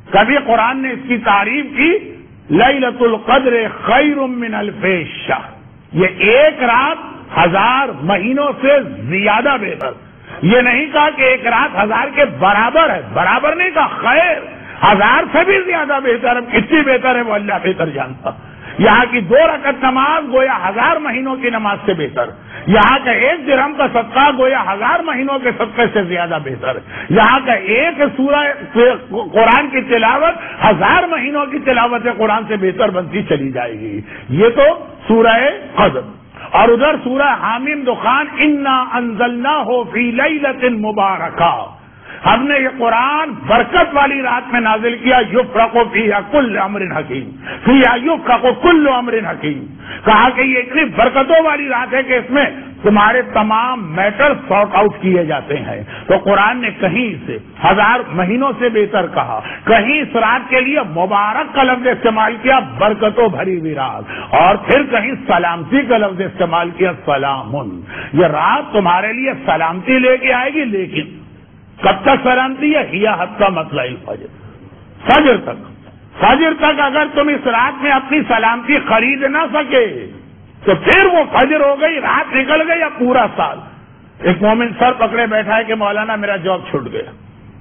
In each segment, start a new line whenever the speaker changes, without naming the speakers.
کبھی قرآن نے اس کی تعریف کی لیلۃ القدر خیر من الف شہر، یہ ایک رات 1000 مہینوں سے زیادہ بہتر. یہ نہیں کہا کہ ایک رات 1000 کے برابر ہے، برابر نہیں کہا، خیر 1000 سے بھی زیادہ بہتر ہے. کتنی بہتر ہے وہ اللہ بہتر جانتا. یہاں کی 2 رکعت نماز گویا 1000 مہینوں کی نماز سے بہتر. یہاں کا 1 درہم کا صدقہ گویا 1000 مہینوں کے صدقے سے زیادہ بہتر. یہاں کا ایک سورہ قرآن کی تلاوت 1000 مہینوں کی تلاوت قرآن سے بہتر بنتی چلی جائے گی. یہ تو سورہ قدر. اور ادھر سورہ حامیم دخان انا انزلناہ فی لیلۃ مبارکہ، ہم نے یہ قرآن برکت والی رات میں نازل کیا. یفرق فیہا کل امر حکیم، فیہا یفرق کل امر حکیم. کہا کہ یہ اتنی برکتوں والی رات ہے کہ اس میں تمہارے تمام میٹر سارٹ آؤٹ کیے جاتے ہیں. تو قرآن نے کہیں سے 1000 مہینوں سے بہتر کہا، کہیں اس رات کے لیے مبارک کا لفظ استعمال کیا، برکتوں بھری ہوئی رات، اور پھر کہیں سلامتی کا لفظ استعمال کیا، سلامن. یہ رات تمہارے لیے سلامتی لے کے آئے گی. لیکن کب تک سلامتی ہے؟ ہیا حتی مطلع الفجر، فجر تک. فجر تک اگر تم اس رات میں اپنی سلامتی خرید نہ سکے تو پھر وہ فجر ہو گئی، رات نکل گئی، یا پورا سال. ایک مومن سر پکڑے بیٹھا ہے کہ مولانا میرا جاب چھوٹ گیا.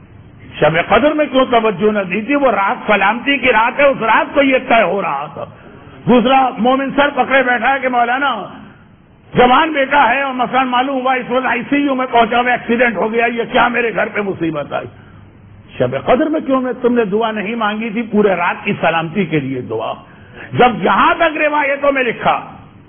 شب قدر میں کیوں توجہ نہ دی تھی؟ وہ رات سلامتی کی رات ہے، اس رات کو یہ طے ہو رہا تھا. دوسرا مومن سر پکڑے بیٹھا ہے کہ مولانا جوان بیٹا ہے اور مثلا معلوم ہوا اس وقت آئی سی یو میں پہنچا ہوا، ایکسیڈنٹ ہو گیا، یہ کیا میرے گھر پہ مصیبت آئی. شب قدر میں کیوں تم نے دعا نہیں مانگی تھی؟ پورے رات کی سلامتی کے لیے دعا. جب یہاں تک روایتوں میں لکھا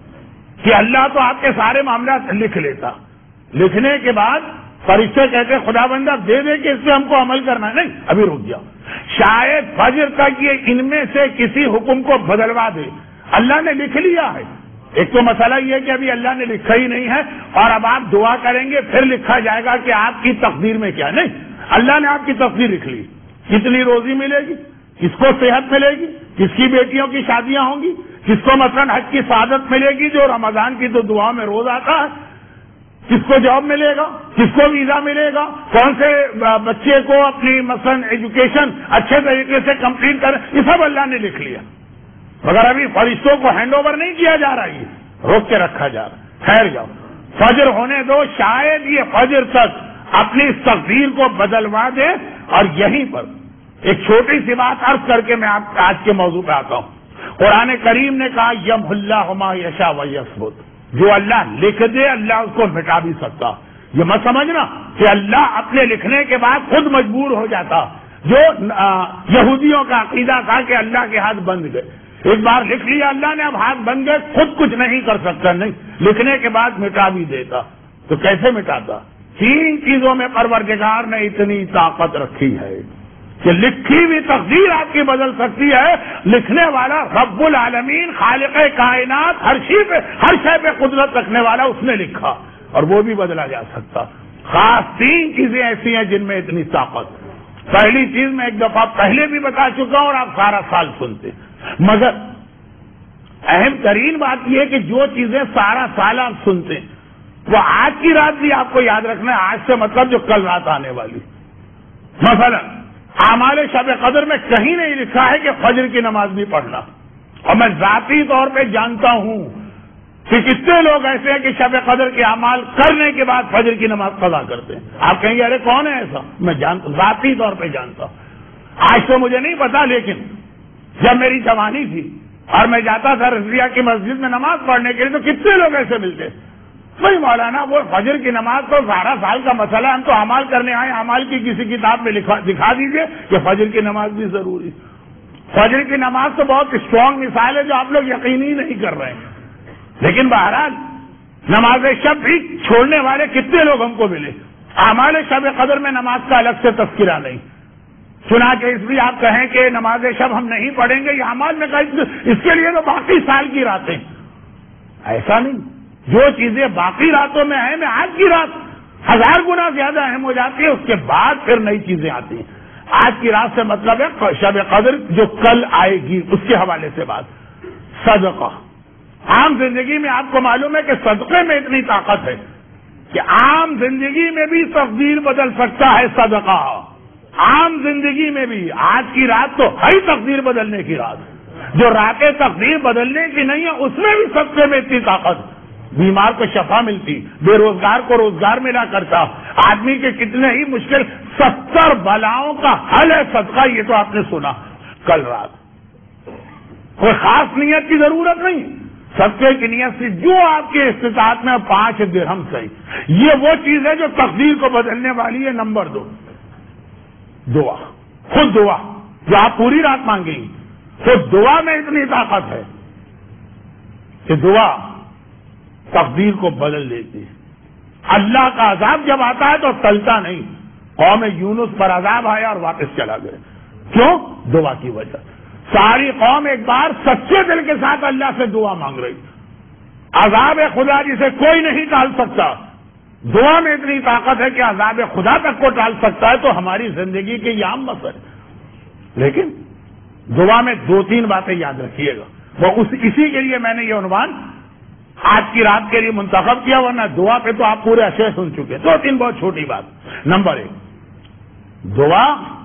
کہ اللہ تو آپ کے سارے معاملات لکھ لیتا، لکھنے کے بعد فرشتے کہتے خدا بندہ دے دے کہ اس پہ ہم کو عمل کرنا ہے. نہیں، ابھی رک جاؤ، شاید فجر تک یہ ان میں سے کسی حکم کو بدلوا دے. اللہ نے لکھ لیا ہے. ایک تو مسئلہ یہ کہ ابھی اللہ نے لکھا ہی نہیں ہے، اور اب آپ دعا کریں گے پھر لکھا جائے گا کہ آپ کی تقدیر میں کیا. نہیں، اللہ نے آپ کی تقدیر لکھ لی. کتنی روزی ملے گی، کس کو صحت ملے گی، کس کی بیٹیوں کی شادیاں ہوں گی، کس کو مثلا حج کی سعادت ملے گی جو رمضان کی تو دعا میں روز آتا ہے، کس کو جاب ملے گا، کس کو ویزا ملے گا، کون سے بچے کو اپنی مثلا ایجوکیشن اچھے طریقے سے کمپلیٹ کرے، یہ سب اللہ نے لکھ لیا. مگر ابھی فرشتوں کو ہینڈ اوور نہیں کیا جا رہا، یہ روک کے رکھا جا رہا. ٹھہر جاؤ، فجر ہونے دو، شاید یہ فجر تک اپنی اس تقدیر کو بدلوا دے. اور یہیں پر ایک چھوٹی سی بات عرض کر کے میں آپ آج کے موضوع پہ آتا ہوں. قرآن کریم نے کہا یمحو اللہ ما یشاء ویثبت، جو اللہ لکھ دے اللہ اس کو مٹا بھی سکتا. یہ مت سمجھنا کہ اللہ اپنے لکھنے کے بعد خود مجبور ہو جاتا. جو یہودیوں کا عقیدہ تھا کہ اللہ کے ہاتھ بند گئے، ایک بار لکھ لیا اللہ نے، اب ہاتھ بند گئے، خود کچھ نہیں کر سکتا. نہیں، لکھنے کے بعد مٹا بھی دیتا. تو کیسے مٹاتا؟ 3 چیزوں میں پروردگار نے اتنی طاقت رکھی ہے کہ لکھی ہوئی تقدیر آپ کی بدل سکتی ہے. لکھنے والا رب العالمین، خالق کائنات، ہر شے پہ قدرت رکھنے والا، اس نے لکھا اور وہ بھی بدلا جا سکتا. خاص 3 چیزیں ایسی ہیں جن میں اتنی طاقت. پہلی چیز میں ایک دفعہ پہلے بھی بتا چکا ہوں اور آپ سارا سال سنتے، مگر اہم ترین بات یہ ہے کہ جو چیزیں سارا سال آپ سنتے ہیں وہ آج کی رات بھی آپ کو یاد رکھنا ہے. آج سے مطلب جو کل رات آنے والی. مثلا اعمال شب قدر میں کہیں نہیں لکھا ہے کہ فجر کی نماز بھی پڑھنا. اور میں ذاتی طور پہ جانتا ہوں کہ کتنے لوگ ایسے ہیں کہ شب قدر کے اعمال کرنے کے بعد فجر کی نماز قضا کرتے ہیں. آپ کہیں گے ارے کون ہے ایسا؟ میں ذاتی طور پہ جانتا ہوں. آج تو مجھے نہیں پتا، لیکن جب میری جوانی تھی اور میں جاتا تھا رضویہ کی مسجد میں نماز پڑھنے کے لیے تو کتنے لوگ ایسے ملتے. بھائی مولانا وہ فجر کی نماز تو 12 سال کا مسئلہ، ہم تو اعمال کرنے آئے، اعمال کی کسی کتاب میں دکھا دیجئے کہ فجر کی نماز بھی ضروری. فجر کی نماز تو بہت اسٹرانگ مثال ہے جو آپ لوگ یقینی نہیں کر رہے ہیں. لیکن بہرحال نماز شب بھی چھوڑنے والے کتنے لوگ ہم کو ملے. اعمال شب قدر میں نماز کا الگ سے تذکرہ نہیں. چنانچہ اس بھی آپ کہیں کہ نماز شب ہم نہیں پڑھیں گے، یہ اعمال میں کہیں اس کے لیے تو باقی سال کی راتیں. ایسا نہیں، جو چیزیں باقی راتوں میں ہیں، میں آج کی رات 1000 گنا زیادہ اہم ہو جاتی ہے. اس کے بعد پھر نئی چیزیں آتی ہیں. آج کی رات سے مطلب ہے شب قدر جو کل آئے گی اس کے حوالے سے بات. صدقہ، عام زندگی میں آپ کو معلوم ہے کہ صدقے میں اتنی طاقت ہے کہ عام زندگی میں بھی تقدیر بدل سکتا ہے صدقہ. عام زندگی میں بھی آج کی رات تو ہے تقدیر بدلنے کی رات، جو راتیں تقدیر بدلنے کی نہیں ہے اس میں بھی صدقے میں اتنی طاقت، بیمار کو شفا ملتی، بے روزگار کو روزگار ملا کرتا، آدمی کے کتنے ہی مشکل 70 بلاؤں کا حل ہے صدقہ، یہ تو آپ نے سنا کل رات۔ کوئی خاص نیت کی ضرورت نہیں، صدقے کی نیت سے جو آپ کے استطاعت میں 5 درہم صحیح، یہ وہ چیز ہے جو تقدیر کو بدلنے والی ہے۔ نمبر 2 دعا، خود دعا جو آپ پوری رات مانگیں گی، تو دعا میں اتنی طاقت ہے کہ دعا تقدیر کو بدل دیتی ہے۔ اللہ کا عذاب جب آتا ہے تو ٹلتا نہیں، قوم یونس پر عذاب آیا اور واپس چلا گئے، کیوں؟ دعا کی وجہ۔ ساری قوم ایک بار سچے دل کے ساتھ اللہ سے دعا مانگ رہی، عذاب خدا جسے کوئی نہیں ٹال سکتا، دعا میں اتنی طاقت ہے کہ عذاب خدا تک کو ٹال سکتا ہے، تو ہماری زندگی کے یہ عام مسئلہ ہے۔ لیکن دعا میں 2-3 باتیں یاد رکھیے گا، وہ اسی کے لیے میں نے یہ عنوان آج کی رات کے لیے منتخب کیا، ورنہ دعا پہ تو آپ پورے اشعار سن چکے۔ 2-3 بہت چھوٹی بات۔ نمبر 1، دعا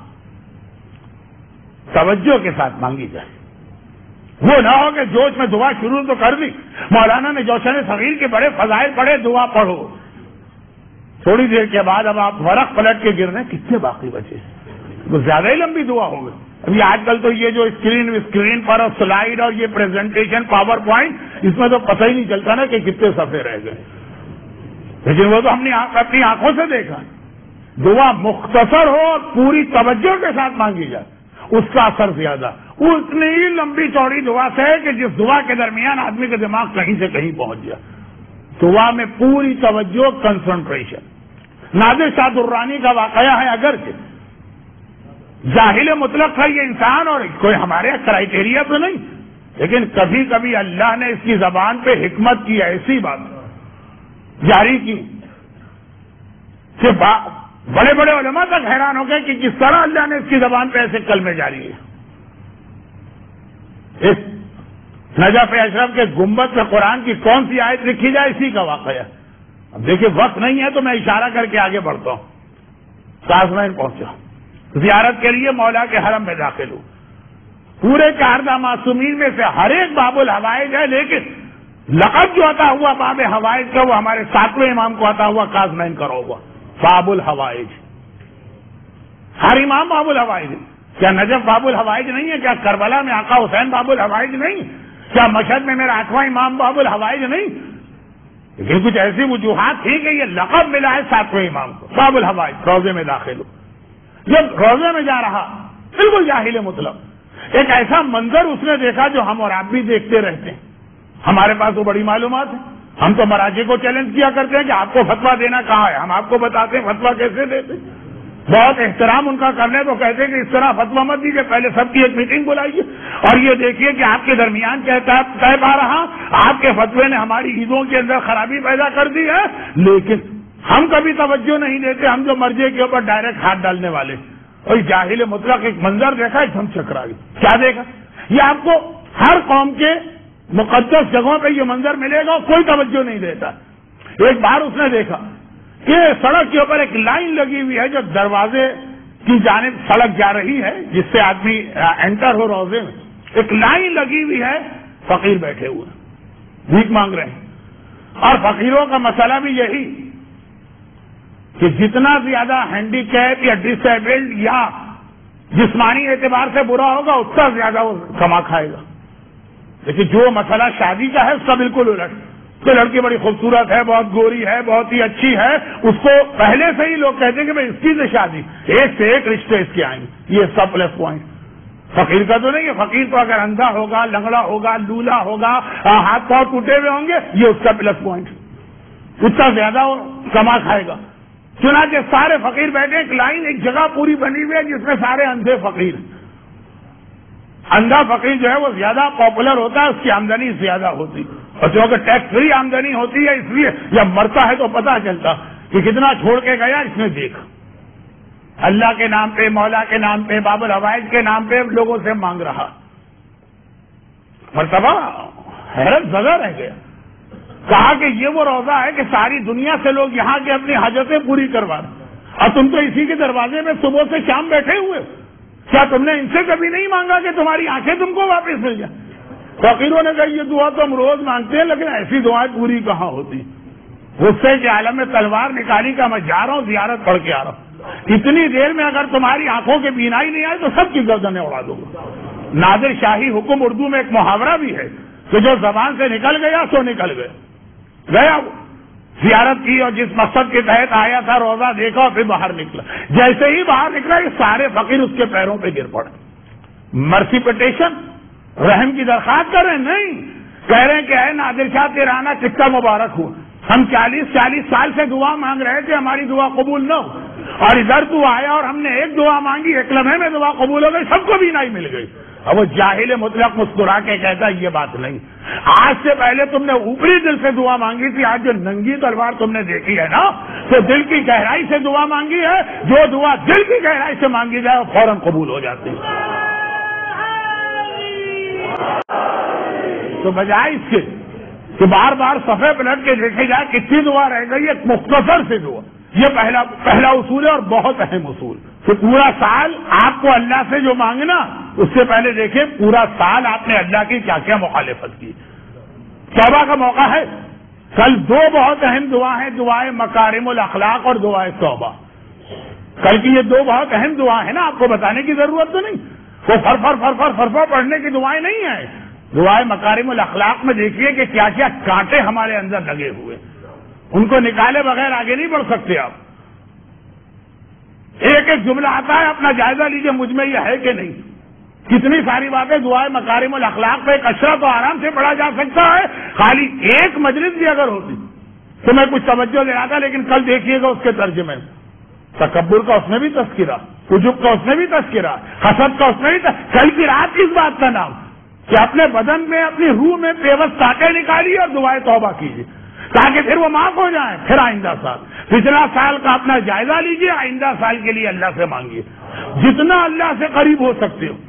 توجہ کے ساتھ مانگی جائے، وہ نہ ہو کہ جوش میں دعا شروع تو کر دی، مولانا نے جوشن صغیر کے بڑے فضائل پڑھے، دعا پڑھو، تھوڑی دیر کے بعد اب آپ ورق پلٹ کے گرنے کتنے باقی بچے، وہ زیادہ ہی لمبی دعا ہو گئی۔ ابھی آج کل تو یہ جو اسکرین پر اور سلائیڈ اور یہ پریزنٹیشن پاور پوائنٹ، اس میں تو پتہ ہی نہیں چلتا نا کہ کتنے صفحے رہ گئے، لیکن وہ تو ہم نے اپنی آنکھوں سے دیکھا۔ دعا مختصر ہو اور پوری توجہ کے ساتھ مانگی جائے، اس کا اثر زیادہ۔ اتنی ہی لمبی چوڑی دعا سے ہے کہ جس دعا کے درمیان آدمی کا دماغ کہیں سے کہیں پہنچ گیا۔ دعا میں پوری توجہ، کنسنٹریشن۔ نادر شاہ درانی کا واقعہ ہے، اگرچہ جاہل مطلق ہے یہ انسان اور کوئی ہمارے کرائیٹیریا تو نہیں، لیکن کبھی کبھی اللہ نے اس کی زبان پہ حکمت کی ایسی بات جاری کی کہ بڑے بڑے علماء تک حیران ہو گئے کہ کس طرح اللہ نے اس کی زبان پہ ایسے کلمے جاری کیے۔ اس نجف اشرف کے گنبد پہ قرآن کی کون سی آیت لکھی جائے، اسی کا واقعہ۔ اب دیکھیے وقت نہیں ہے تو میں اشارہ کر کے آگے بڑھتا ہوں۔ کازمین پہنچا، زیارت کے لیے مولا کے حرم میں داخل ہوں، پورے 14 معصومین میں سے ہر ایک باب الحوائج ہے، لیکن لقب جو عطا ہوا باب حوائج کا وہ ہمارے 7ویں امام کو عطا ہوا، کازمین کا ہوا باب الحوائج۔ ہر امام باب الحوائج، کیا نجف باب الحوائج نہیں ہے؟ کیا کربلا میں آقا حسین باب الحوائج نہیں؟ کیا مشہد میں میرا 8واں امام باب الحوائج نہیں؟ لیکن کچھ ایسی وجوہات تھی کہ یہ لقب ملا ہے 7ویں امام کو، باب الحوائج۔ روزے میں داخل ہو، جب روزے میں جا رہا، بالکل جاہل مطلب، ایک ایسا منظر اس نے دیکھا جو ہم اور آپ بھی دیکھتے رہتے ہیں، ہمارے پاس تو بڑی معلومات ہے، ہم تو مراجع کو چیلنج کیا کرتے ہیں کہ آپ کو فتویٰ دینا کہاں ہے، ہم آپ کو بتاتے ہیں فتویٰ کیسے دیتے، بہت احترام ان کا کرنے تو کہتے ہیں کہ اس طرح فتویٰ مت دیجیے، پہلے سب کی ایک میٹنگ بلائیے اور یہ دیکھیے کہ آپ کے درمیان کیا طے پا رہا، آپ کے فتوے نے ہماری عیدوں کے اندر خرابی پیدا کر دی ہے، لیکن ہم کبھی توجہ نہیں دیتے، ہم جو مرضی کے اوپر ڈائریکٹ ہاتھ ڈالنے والے۔ اور جاہل مطلق ایک منظر دیکھا، ایک دم چکرا گیا، کیا دیکھا؟ یہ آپ کو ہر قوم کے مقدس جگہوں پہ یہ منظر ملے گا، کوئی توجہ نہیں دیتا۔ ایک بار اس نے دیکھا کہ سڑک کے اوپر ایک لائن لگی ہوئی ہے جو دروازے کی جانب سڑک جا رہی ہے، جس سے آدمی انٹر ہو روزے میں، ایک لائن لگی ہوئی ہے، فقیر بیٹھے ہوئے بھیک مانگ رہے ہیں، اور فقیروں کا مسئلہ بھی یہی کہ جتنا زیادہ ہینڈی کیپ یا ڈس ایبلڈ یا جسمانی اعتبار سے برا ہوگا اتنا زیادہ وہ کما کھائے گا، لیکن جو مسئلہ شادی کا ہے اس کا بالکل الٹ، تو لڑکی بڑی خوبصورت ہے، بہت گوری ہے، بہت ہی اچھی ہے، اس کو پہلے سے ہی لوگ کہتے ہیں کہ بھائی اس کی سے شادی، ایک سے ایک رشتے اس کے آئیں گے، یہ سب پلس پوائنٹ۔ فقیر کا تو نہیں ہے، فقیر تو اگر اندھا ہوگا، لنگڑا ہوگا، لولا ہوگا، ہاتھ پاؤں ٹوٹے ہوئے ہوں گے، یہ اس کا پلس پوائنٹ، اتنا زیادہ وہ کما کھائے گا۔ چنانچہ سارے فقیر بیٹھے، ایک لائن، ایک جگہ پوری بنی ہوئی ہے جس میں سارے اندھے فقیر۔ اندھا فقیر جو ہے وہ زیادہ پاپولر ہوتا ہے، اس کی آمدنی زیادہ ہوتی، اور چونکہ ٹیکس فری آمدنی ہوتی ہے اس لیے جب مرتا ہے تو پتہ چلتا کہ کتنا چھوڑ کے گیا اس نے دیکھا۔ اللہ کے نام پہ، مولا کے نام پہ، باب الحوائج کے نام پہ لوگوں سے مانگ رہا، مرتبہ حیرت زدہ رہ گیا، کہا کہ یہ وہ روزہ ہے کہ ساری دنیا سے لوگ یہاں کے اپنی حاجتیں پوری کروا رہے، اور تم تو اسی کے دروازے میں صبح سے شام بیٹھے ہوئے، کیا تم نے ان سے کبھی نہیں مانگا کہ تمہاری آنکھیں تم کو واپس مل جائیں؟ فقیروں نے کہا یہ دعا تو ہم روز مانگتے ہیں لیکن ایسی دعائیں پوری کہاں ہوتی. غصے کے عالم میں تلوار نکالی کا میں جا رہا ہوں زیارت پڑھ کے آ رہا ہوں، اتنی دیر میں اگر تمہاری آنکھوں کے بینائی نہیں آئے تو سب کی گردنیں اڑا دوں گا. نادر شاہی حکم اردو میں ایک محاورہ بھی ہے کہ جو زبان سے نکل گیا سو نکل گیا. زیارت کی اور جس مقصد کے تحت آیا تھا روزہ دیکھا اور پھر باہر نکلا. جیسے ہی باہر نکلا یہ سارے فقیر اس کے پیروں پہ گر پڑے. مرسی پٹیشن، رحم کی درخواست کر رہے ہیں؟ نہیں، کہہ رہے ہیں کہ اے نادر شاہ تیرا آنا کتنا مبارک ہوا. ہم 40 سال سے دعا مانگ رہے تھے ہماری دعا قبول نہ ہو، اور ادھر تو آیا اور ہم نے ایک دعا مانگی، ایک لمحے میں دعا قبول ہو گئی، سب کو بھی نہیں مل گئی. اب وہ جاہل مطلق مسکرا کے کہتا یہ بات نہیں، آج سے پہلے تم نے اوپری دل سے دعا مانگی تھی، آج جو ننگی تلوار تم نے دیکھی ہے نا تو دل کی گہرائی سے دعا مانگی ہے. جو دعا دل کی گہرائی سے مانگی جائے وہ فوراً قبول ہو جاتی ہے. تو بجائے اس کے کہ بار بار صفحے پلٹ کے دیکھے جائے کتنی دعا رہ گئی، ایک مختصر سے دعا. یہ پہلا اصول ہے اور بہت اہم اصول کہ پورا سال آپ کو اللہ سے جو مانگنا اس سے پہلے دیکھیں پورا سال آپ نے اللہ کی کیا کیا مخالفت کی. توبہ کا موقع ہے. کل دو بہت اہم دعا ہیں، دعائے مکارم الاخلاق اور دعائے توبہ. کل کی یہ دو بہت اہم دعا ہے نا، آپ کو بتانے کی ضرورت تو نہیں. وہ فرفر پڑھنے کی دعائیں نہیں ہیں. دعائے مکارم الاخلاق میں دیکھیے کہ کیا کیا کانٹے ہمارے اندر لگے ہوئے، ان کو نکالے بغیر آگے نہیں بڑھ سکتے آپ. ایک ایک جملہ آتا ہے، اپنا جائزہ لیجئے مجھ میں یہ ہے کہ نہیں. کتنی ساری باتیں دعائے مکارم الاخلاق پہ ایک اشرا تو آرام سے پڑھا جا سکتا ہے. خالی ایک مجلس بھی اگر ہوتی تو میں کچھ توجہ دے رہا تھا، لیکن کل دیکھیے گا اس کے ترجمے میں تکبر کا اس میں بھی تذکرہ، عجب کا اس میں بھی تذکرہ، حسد کا اس میں بھی کل کی رات کس بات کا نام کہ اپنے بدن میں اپنی روح میں پیوست کانٹے نکالیے اور دعائے توبہ کیجیے تاکہ پھر وہ معاف ہو جائیں. پھر آئندہ سال، پچھلا سال کا اپنا جائزہ لیجیے، آئندہ سال کے لیے اللہ سے مانگیے جتنا اللہ سے قریب ہو سکتے ہو.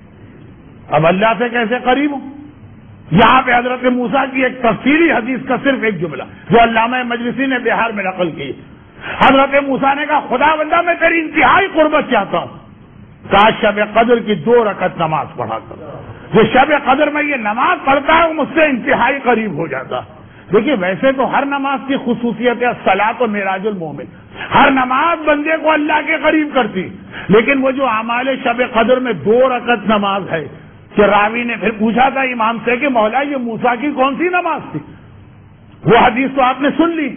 اب اللہ سے کیسے قریب ہو؟ یہاں پہ حضرت موسیٰ کی ایک تفصیلی حدیث کا صرف ایک جملہ جو علامہ مجلسی نے بہار میں نقل کی. حضرت موسیٰ نے کہا خدا بندہ میں تیری انتہائی قربت چاہتا ہوں، کاش شب قدر کی 2 رکعت نماز پڑھا کر. جو شب قدر میں یہ نماز پڑھتا ہے وہ مجھ سے انتہائی قریب ہو جاتا. دیکھیے ویسے تو ہر نماز کی خصوصیت ہے، الصلاۃ و معراج المومن، ہر نماز بندے کو اللہ کے قریب کرتی. لیکن وہ جو اعمال شب قدر میں 2 رکعت نماز ہے کہ راوی نے پھر پوچھا تھا امام سے کہ مولا یہ موسیٰ کی کون سی نماز تھی؟ وہ حدیث تو آپ نے سن لی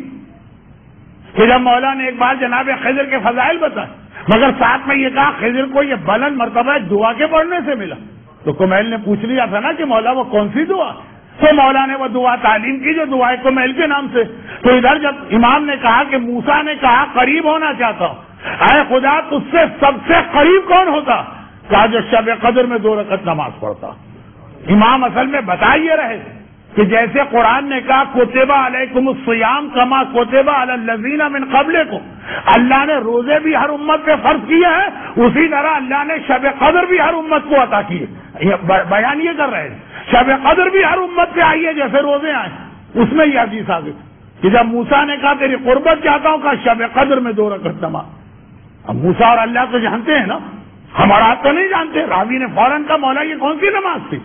کہ جب مولا نے ایک بار جناب خضر کے فضائل بتائے مگر ساتھ میں یہ کہا خضر کو یہ بلند مرتبہ دعا کے پڑھنے سے ملا. تو کمیل نے پوچھ لیا تھا نا کہ مولا وہ کون سی دعا؟ تو مولا نے وہ دعا تعلیم کی جو دعائے کمیل کے نام سے. تو ادھر جب امام نے کہا کہ موسیٰ نے کہا قریب ہونا چاہتا ہوں، اے خدا تجھ سے سب سے قریب کون ہوتا؟ کہا جو شب قدر میں 2 رکعت نماز پڑھتا. امام اصل میں بتائیے رہے کہ جیسے قرآن نے کہا کتبہ علیکم الصیام کما کتبہ علی الذین من قبلکم، اللہ نے روزے بھی ہر امت پہ فرض کیے ہیں، اسی طرح اللہ نے شب قدر بھی ہر امت کو عطا کیے. بیان یہ کر رہے ہیں شب قدر بھی ہر امت پہ آئی ہے جیسے روزے آئے. اس میں یہ حدیث آ گئی کہ جب موسیٰ نے کہا تیری قربت چاہتا ہوں، کہا شب قدر میں 2 رکعت نماز. اب موسیٰ اور اللہ تو جانتے ہیں نا، ہمارا تو نہیں جانتے. راوی نے فوراً کہا مولا یہ کون سی نماز تھی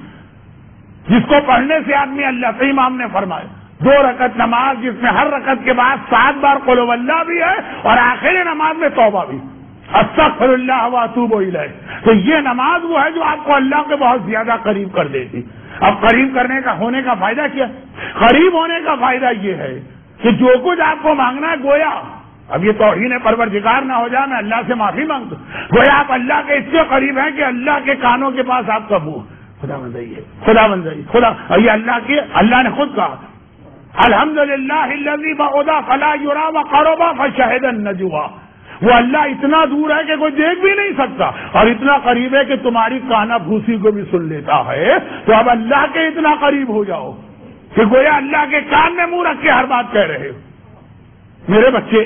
جس کو پڑھنے سے آدمی اللہ سے امام نے فرمایا 2 رکعت نماز جس میں ہر رکعت کے بعد 7 بار قل واللہ بھی ہے اور آخری نماز میں توبہ بھی، استغفر اللہ واتوب الیہ. تو یہ نماز وہ ہے جو آپ کو اللہ کے بہت زیادہ قریب کر دیتی. اب قریب کرنے کا ہونے کا فائدہ کیا؟ قریب ہونے کا فائدہ یہ ہے کہ جو کچھ آپ کو مانگنا ہے گویا اب یہ توہین پروردگار نہ ہو جائے، میں اللہ سے معافی مانگتا ہوں، گویا آپ اللہ کے اس سے قریب ہیں کہ اللہ کے کانوں کے پاس آپ کا منہ خدا بندائی خدا بندائی خدا. یہ اللہ نے خود کہا الحمدللہ الذی بعد فلا یری وقرب فشهد النجوا. وہ اللہ اتنا دور ہے کہ کوئی دیکھ بھی نہیں سکتا اور اتنا قریب ہے کہ تمہاری کانا بھوسی کو بھی سن لیتا ہے. تو اب اللہ کے اتنا قریب ہو جاؤ کہ گویا اللہ کے کان میں منہ رکھ کے ہر بات کہہ رہے ہو. میرے بچے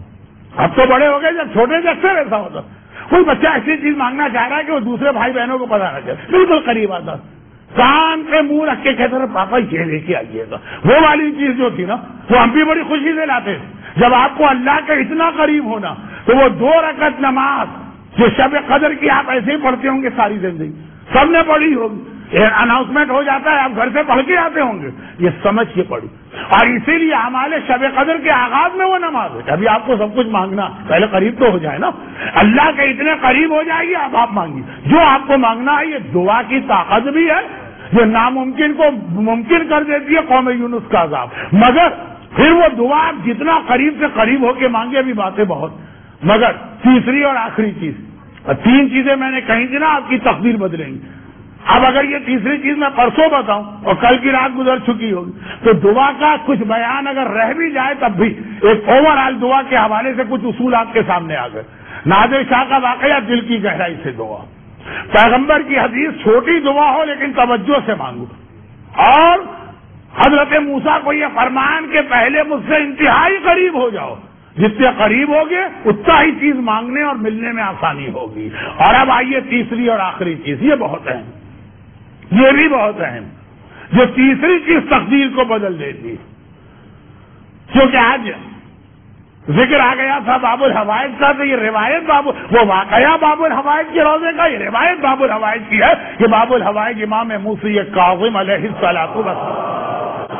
اب تو بڑے ہو گئے، جب چھوٹے جب سے ایسا ہوتا کوئی بچہ ایسی چیز مانگنا چاہ رہا ہے کہ وہ دوسرے بھائی بہنوں کو پتا نہ چلے، بالکل قریب آتا کان پہ منہ رکھ کے کہتے رہے پاپا یہ لے کے آئیے گا. وہ والی چیز جو تھی نا وہ ہم بھی بڑی خوشی سے لاتے. جب آپ کو اللہ کے اتنا قریب ہونا تو وہ 2 رکعت نماز جو شب قدر کی آپ ایسے ہی پڑھتے ہوں گے ساری زندگی، سب نے پڑھی ہوگی، اناؤنسمنٹ ہو جاتا ہے آپ گھر سے پڑھ کے آتے ہوں گے، یہ سمجھ کے پڑھی. اور اسی لیے ہمارے شب قدر کے آغاز میں وہ نماز ہے. ابھی آپ کو سب کچھ مانگنا پہلے قریب تو ہو جائے نا، اللہ کے اتنے قریب ہو جائے گی اب آپ مانگیے جو آپ کو مانگنا ہے. یہ دعا کی طاقت بھی ہے جو ناممکن کو ممکن کر دیتی ہے قوم یونس کا عذاب. مگر پھر وہ دعا آپ جتنا قریب سے قریب ہو کے مانگے، ابھی باتیں بہت. مگر تیسری اور آخری چیز، 3 چیزیں میں نے کہی تھی نا آپ کی تقدیر بدلیں گی. اب اگر یہ تیسری چیز میں پرسوں بتاؤں اور کل کی رات گزر چکی ہوگی تو دعا کا کچھ بیان اگر رہ بھی جائے تب بھی ایک اوور آل دعا کے حوالے سے کچھ اصول آپ کے سامنے آ گئے. نادر شاہ کا واقعہ دل کی گہرائی سے دعا. پیغمبر کی حدیث چھوٹی دعا ہو لیکن توجہ سے مانگو. اور حضرت موسیٰ کو یہ فرمان کہ پہلے مجھ سے انتہائی قریب ہو جاؤ، جتنے قریب ہوگے اتنا ہی چیز مانگنے اور ملنے میں آسانی ہوگی. اور اب آئیے تیسری اور آخری چیز، یہ بہت اہم، یہ بھی بہت اہم، جو تیسری چیز تقدیر کو بدل دیتی. کیونکہ آج ذکر آ گیا تھا باب الحوائج کا، تو یہ روایت وہ واقعہ باب الحوائج کے روزے کا، یہ روایت باب الحوائج کی ہے کہ باب الحوائج امام موسی کاظم علیہ الصلوۃ والسلام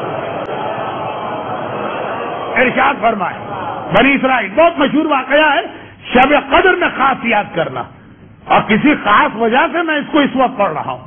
ارشاد فرمائے. بنی اسرائیل بہت مشہور واقعہ ہے شب قدر میں خاص یاد کرنا، اور کسی خاص وجہ سے میں اس کو اس وقت پڑھ رہا ہوں.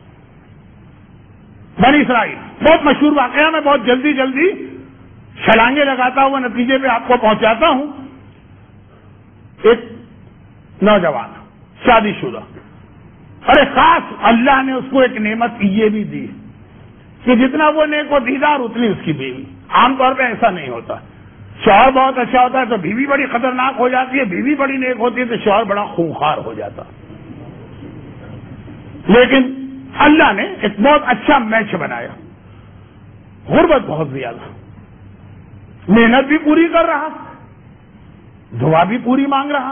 بنی اسرائیل بہت مشہور واقعہ، میں بہت جلدی چھلانگے لگاتا ہوا نتیجے پہ آپ کو پہنچاتا ہوں. ایک نوجوان شادی شدہ، ارے خاص اللہ نے اس کو ایک نعمت یہ بھی دی کہ جتنا وہ نیک و دیدار اتنی اس کی بیوی. عام طور پہ ایسا نہیں ہوتا، شوہر بہت اچھا ہوتا ہے تو بیوی بڑی خطرناک ہو جاتی ہے، بیوی بڑی نیک ہوتی ہے تو شوہر بڑا خونخوار ہو جاتا. لیکن اللہ نے ایک بہت اچھا میچ بنایا. غربت بہت زیادہ، محنت بھی پوری کر رہا، دعا بھی پوری مانگ رہا.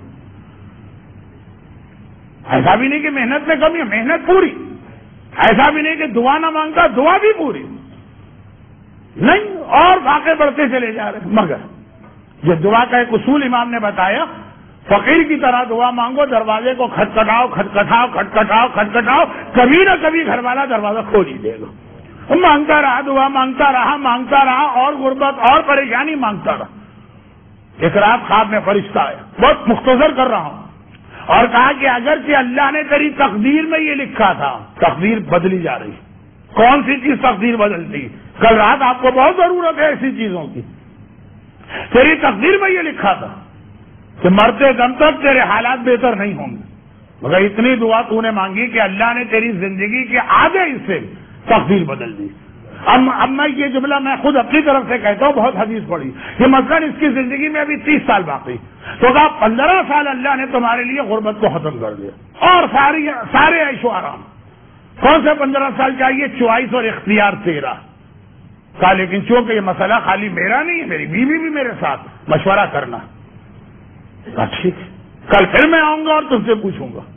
ایسا بھی نہیں کہ محنت میں کمی ہے، محنت پوری. ایسا بھی نہیں کہ دعا نہ مانگتا، دعا بھی پوری نہیں، اور واقع بڑھتے چلے جا رہے. مگر یہ دعا کا ایک اصول امام نے بتایا، فقیر کی طرح دعا مانگو، دروازے کو کھٹکھٹاؤ کھٹکھٹاؤ کھٹکھٹاؤ کھٹکھٹاؤ، کبھی نہ کبھی گھر والا دروازہ کھول ہی دے گا. مانگتا رہا، دعا مانگتا رہا، اور غربت اور پریشانی مانگتا رہا. ایک رات خواب میں فرشتہ آیا، بہت مختصر کر رہا ہوں، اور کہا کہ اگرچہ اللہ نے تیری تقدیر میں یہ لکھا تھا، تقدیر بدلی جا رہی. کون سی چیز تقدیر بدلتی؟ کل رات آپ کو بہت ضرورت ہے ایسی چیزوں کی. تیری تقدیر میں یہ لکھا تھا کہ مرتے دم تک تیرے حالات بہتر نہیں ہوں گے، مگر اتنی دعا تو نے مانگی کہ اللہ نے تیری زندگی کے آدھے حصے تقدیر بدل دی. اب میں یہ جملہ میں خود اپنی طرف سے کہتا ہوں، بہت حدیث پڑھی کہ مثلا اس کی زندگی میں ابھی 30 سال باقی، تو کہا 15 سال اللہ نے تمہارے لیے غربت کو ختم کر دیا اور سارے عیش و آرام. کون سے 15 سال چاہیے؟ چوائس اور اختیار تیرا. کہا لیکن چونکہ یہ مسئلہ خالی میرا نہیں ہے، میری بیوی بھی میرے ساتھ مشورہ کرنا. کہا ٹھیک، کل پھر میں آؤں گا اور تم سے پوچھوں گا.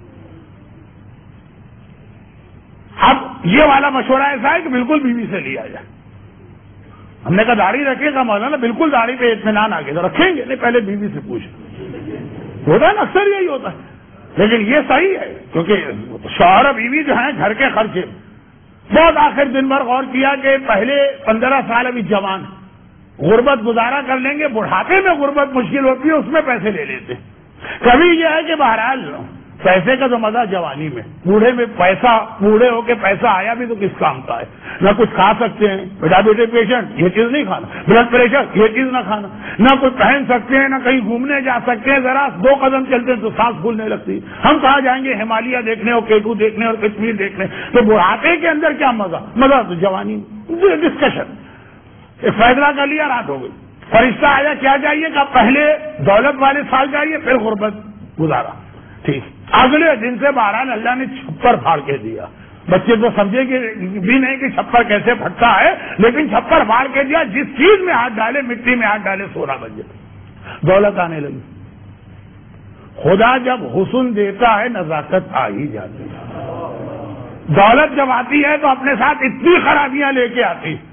اب یہ والا مشورہ ایسا ہے کہ بالکل بیوی سے لیا جائے. ہم نے کہا داڑھی رکھے گا مولانا؟ بالکل داڑھی پہ اطمینان آ گیا تو رکھیں گے. نہیں، پہلے بیوی سے پوچھ. ہوتا ہے نا، اکثر یہی ہوتا ہے. لیکن یہ صحیح ہے کیونکہ شوہر اور بیوی جو ہیں گھر کے خرچے. بہت آخر دن بھر غور کیا کہ پہلے 15 سال ابھی جوان، غربت گزارا کر لیں گے، بڑھاپے میں غربت مشکل ہوتی ہے، اس میں پیسے لے لیتے. کبھی یہ ہے کہ بہرحال پیسے کا تو مزہ جوانی میں، بوڑھے میں پیسہ، بوڑھے ہو کے پیسہ آیا بھی تو کس کام کا ہے؟ نہ کچھ کھا سکتے ہیں، ڈائبٹک پیشنٹ یہ چیز نہیں کھانا، بلڈ پریشر یہ چیز نہ کھانا، نہ کچھ پہن سکتے ہیں، نہ کہیں گھومنے جا سکتے ہیں. ذرا 2 قدم چلتے ہیں تو سانس پھولنے لگتی. ہم کہاں جائیں گے ہمالیہ دیکھنے اور کیٹو دیکھنے اور کشمیر دیکھنے؟ تو بڑھاپے کے اندر کیا مزہ تو جوانی میں. ڈسکشن ایک فیصلہ کر لیا، رات ہو گئی. فرشتہ آیا، کیا چاہیے؟ کہ پہلے دولت والے سال چاہیے، پھر غربت گزارا. ٹھیک. اگلے دن سے بہرحال اللہ نے چھپر پھاڑ کے دیا. بچے تو سمجھے کہ بھی نہیں کہ چھپر کیسے پھٹتا ہے، لیکن چھپر پھاڑ کے دیا. جس چیز میں ہاتھ ڈالے، مٹی میں ہاتھ ڈالے، سونا بن جائے. دولت آنے لگی. خدا جب حسن دیتا ہے نزاکت آ ہی جاتی ہے. دولت جب آتی ہے تو اپنے ساتھ اتنی خرابیاں لے کے آتی.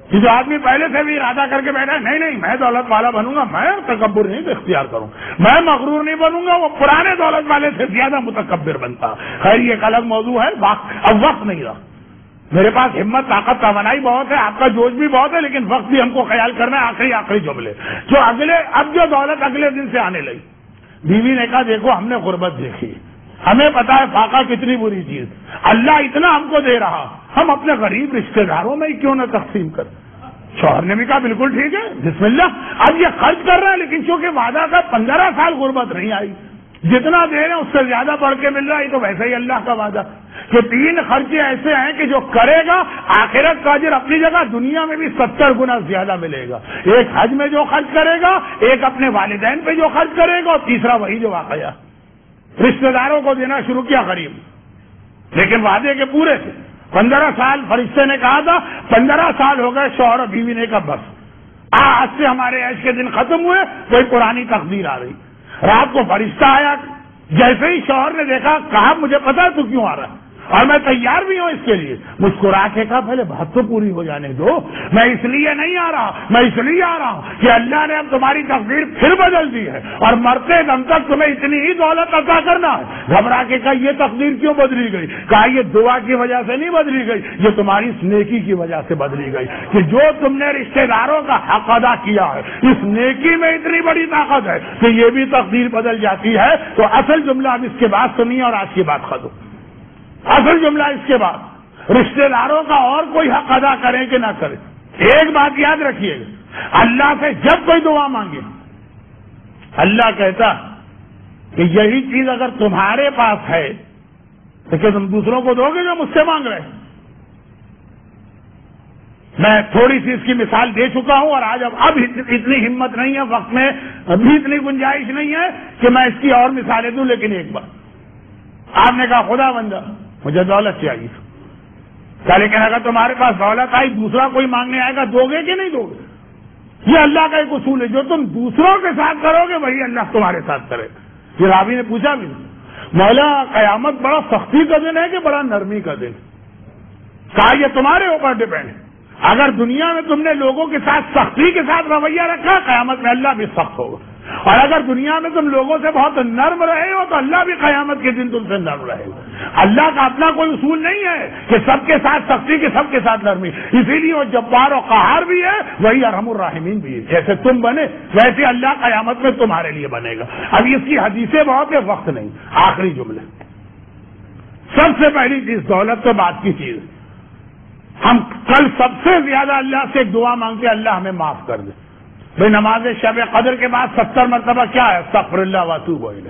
کہ جو آدمی پہلے سے بھی ارادہ کر کے بیٹھا نہیں نہیں میں دولت والا بنوں گا، میں تکبر نہیں اختیار کروں، میں مغرور نہیں بنوں گا، وہ پرانے دولت والے سے زیادہ متکبر بنتا. خیر یہ ایک الگ موضوع ہے. اب وقت نہیں رہا میرے پاس، ہمت طاقت توانائی بہت ہے، آپ کا جوش بھی بہت ہے، لیکن وقت بھی ہم کو خیال کرنا ہے. آخری جملے جو اب جو دولت اگلے دن سے آنے لگی. بیوی نے کہا دیکھو ہم نے غربت دیکھی، ہمیں پتا ہے فاقہ کتنی بری چیز، اللہ اتنا ہم کو دے رہا، ہم اپنے غریب رشتہ داروں میں ہی کیوں نہ تقسیم کر. شوہر نے بھی کہا بالکل ٹھیک ہے بسم اللہ. اب یہ خرچ کر رہا ہے لیکن چونکہ وعدہ کا 15 سال غربت نہیں آئی، جتنا دے رہے ہیں اس سے زیادہ بڑھ کے مل رہا ہے، تو ویسے ہی اللہ کا وعدہ کہ 3 خرچے ایسے ہیں کہ جو کرے گا آخرت کا اجر اپنی جگہ دنیا میں بھی 70 گنا زیادہ ملے گا. ایک حج میں جو خرچ کرے گا، ایک اپنے والدین پہ جو خرچ کرے گا، اور تیسرا وہی جو واقعہ رشتہ داروں کو دینا شروع کیا قریب، لیکن وعدے کے پورے تھے. 15 سال فرشتے نے کہا تھا، 15 سال ہو گئے. شوہر اور بیوی نے کہا بس آج سے ہمارے عیش کے دن ختم ہوئے، کوئی پرانی تقدیر آ رہی. رات کو فرشتہ آیا، جیسے ہی شوہر نے دیکھا کہا مجھے پتا تو کیوں آ رہا ہے اور میں تیار بھی ہوں اس کے لیے. مسکرا کے کہا پہلے بات تو پوری ہو جانے دو، میں اس لیے نہیں آ رہا، میں اس لیے آ رہا ہوں کہ اللہ نے اب تمہاری تقدیر پھر بدل دی ہے اور مرتے دم تک تمہیں اتنی ہی دولت عطا کرنا ہے. گھبرا کے کہا یہ تقدیر کیوں بدلی گئی؟ کہا یہ دعا کی وجہ سے نہیں بدلی گئی، یہ تمہاری اس نیکی کی وجہ سے بدلی گئی کہ جو تم نے رشتہ داروں کا حق ادا کیا ہے، اس نیکی میں اتنی بڑی طاقت ہے کہ یہ بھی تقدیر بدل جاتی ہے. تو اصل جملہ اب اس کے بعد سنیے اور آج کی بات ختم. اصل جملہ اس کے بعد رشتہ داروں کا اور کوئی حق ادا کریں کہ نہ کریں، ایک بات یاد رکھیے گا، اللہ سے جب کوئی دعا مانگے اللہ کہتا کہ یہی چیز اگر تمہارے پاس ہے تو کیا تم دوسروں کو دو گے جو مجھ سے مانگ رہے ہیں؟ میں تھوڑی سی اس کی مثال دے چکا ہوں اور آج اب اتنی ہمت نہیں ہے، وقت میں ابھی اتنی گنجائش نہیں ہے کہ میں اس کی اور مثالیں دوں. لیکن ایک بار آپ نے کہا خدا بندہ مجھے دولت چاہیے، کیا لیکن اگر تمہارے پاس دولت آئی دوسرا کوئی مانگنے آئے گا دو گے کہ نہیں دو گے؟ یہ اللہ کا ایک اصول ہے، جو تم دوسروں کے ساتھ کرو گے وہی اللہ تمہارے ساتھ کرے. یہ راوی نے پوچھا بھی مولا قیامت بڑا سختی کا دن ہے کہ بڑا نرمی کا دن؟ کہا یہ تمہارے اوپر ڈپینڈ ہے. اگر دنیا میں تم نے لوگوں کے ساتھ سختی کے ساتھ رویہ رکھا قیامت میں اللہ بھی سخت ہوگا، اور اگر دنیا میں تم لوگوں سے بہت نرم رہے ہو تو اللہ بھی قیامت کے دن تم سے نرم رہے گا. اللہ کا اپنا کوئی اصول نہیں ہے کہ سب کے ساتھ سختی کہ سب کے ساتھ نرمی، اسی لیے وہ جبار و قہار بھی ہے وہی ارحم الراحمین بھی ہے. جیسے تم بنے ویسے اللہ قیامت میں تمہارے لیے بنے گا. اب اس کی حدیثیں بہت ہے، وقت نہیں. آخری جملے، سب سے پہلی چیز دولت تو بات کی چیز. ہم کل سب سے زیادہ اللہ سے ایک دعا مانگتے اللہ ہمیں معاف کر دے. بھائی نماز شب قدر کے بعد 70 مرتبہ کیا ہے؟ استغفر اللہ واتوب الیہ.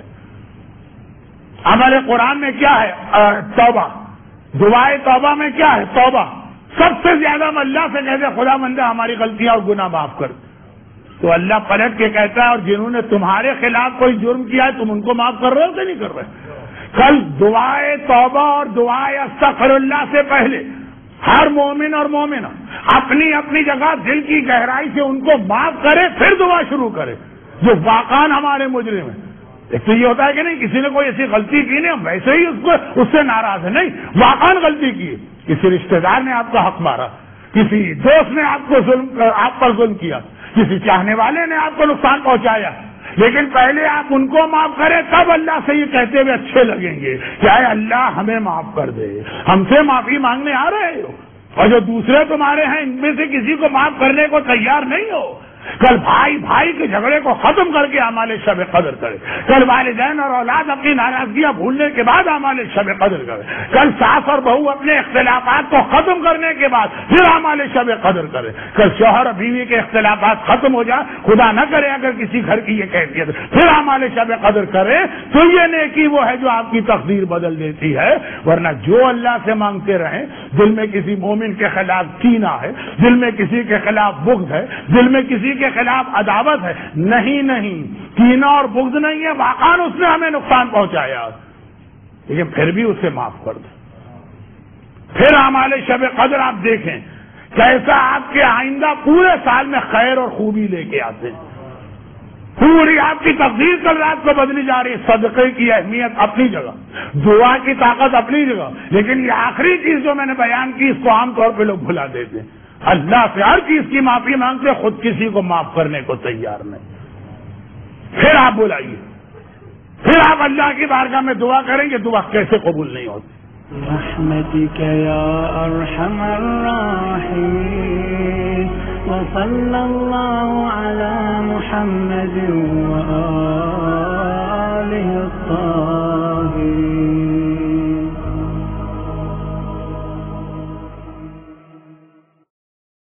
عمل قرآن میں کیا ہے؟ توبہ. دعائے توبہ میں کیا ہے؟ توبہ. سب سے زیادہ ہم اللہ سے کہتے ہیں خدا بندہ ہماری غلطیاں اور گناہ معاف کر. تو اللہ پلٹ کے کہتا ہے اور جنہوں نے تمہارے خلاف کوئی جرم کیا ہے تم ان کو معاف کر رہے ہو کہ نہیں کر رہے؟ کل دعائے توبہ اور دعائے استغفر اللہ سے پہلے ہر مومن اور مومنہ اپنی اپنی جگہ دل کی گہرائی سے ان کو معاف کرے پھر دعا شروع کرے. جو واقعان ہمارے مجرم ہیں، ایک تو یہ ہوتا ہے کہ نہیں کسی نے کوئی ایسی غلطی کی نہیں ہم ویسے ہی اس سے ناراض ہے، نہیں واقعان غلطی کی، کسی رشتہ دار نے آپ کا حق مارا، کسی دوست نے آپ پر ظلم کیا، کسی چاہنے والے نے آپ کو نقصان پہنچایا، لیکن پہلے آپ ان کو معاف کریں تب اللہ سے یہ کہتے ہوئے اچھے لگیں گے کہ اے اللہ ہمیں معاف کر دے. ہم سے معافی مانگنے آ رہے ہو اور جو دوسرے تمہارے ہیں ان میں سے کسی کو معاف کرنے کو تیار نہیں ہو. کل بھائی بھائی کے جھگڑے کو ختم کر کے اعمال شب قدر کرے. کل والدین اور اولاد اپنی ناراضگیاں بھولنے کے بعد اعمال شب قدر کرے. کل ساس اور بہو اپنے اختلافات کو ختم کرنے کے بعد پھر اعمال شب قدر کرے. کل شوہر اور بیوی کے اختلافات ختم ہو جائے، خدا نہ کرے اگر کسی گھر کی یہ کیفیت، پھر اعمال شب قدر کرے تو یہ نیکی وہ ہے جو آپ کی تقدیر بدل دیتی ہے. ورنہ جو اللہ سے مانگتے رہیں دل میں کسی مومن کے خلاف کینہ ہے، دل میں کسی کے خلاف بغض ہے، دل میں کسی کے خلاف عداوت ہے، نہیں کینہ اور بغض نہیں ہے، واقعاً اس نے ہمیں نقصان پہنچایا لیکن پھر بھی اسے معاف کر دیں. پھر اعمال شب قدر آپ دیکھیں کیسا آپ کے آئندہ پورے سال میں خیر اور خوبی لے کے آتے ہیں. پوری آپ کی تقدیر کل رات کو بدلی جا رہی ہے. صدقے کی اہمیت اپنی جگہ، دعا کی طاقت اپنی جگہ، لیکن یہ آخری چیز جو میں نے بیان کی اس کو عام طور پہ لوگ بھلا دیتے ہیں. اللہ سے ہر چیز کی معافی مانگتے، خود کسی کو معاف کرنے کو تیار نہیں. پھر آپ بلائیے، پھر آپ اللہ کی بارگاہ میں دعا کریں گے، دعا کیسے قبول نہیں ہوتی.
برحمتك يا أرحم الراحمين وصلى الله على محمد وآله